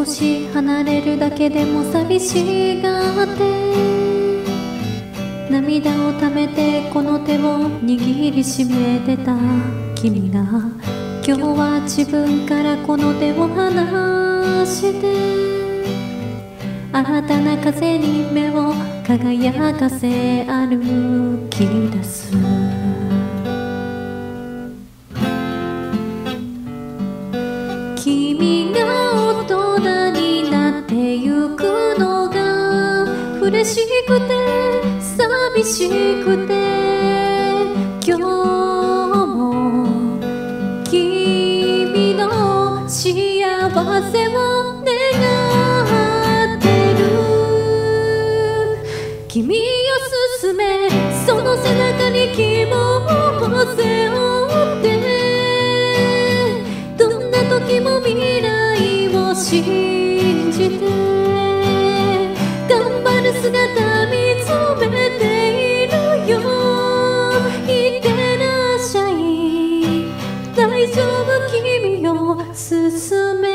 少し離れるだけでも寂しがって涙をためてこの手を握りしめてた君が今日は自分からこの手を離して新たな風に目を輝かせ歩き出す君が大人になってゆくのが嬉しくて寂しくて今日も君の幸せを願ってる君を進めその背中に希望を背負ってどんな時も未来を信じて頑張る姿見つめているよいってらっしゃい大丈夫君を進め